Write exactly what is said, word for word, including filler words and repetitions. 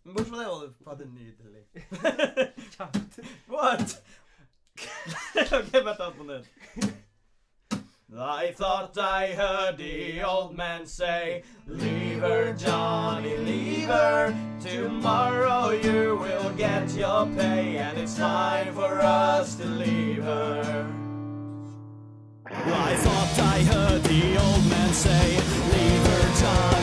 Men bortsett fra det var det faktisk nydelig. What? Ok, bare ta på nytt. I thought I heard the old man say, leave her, Johnny, leave her. Tomorrow you will get your pay, and it's time for us to leave her. I thought I heard the old man say, leave her, Johnny.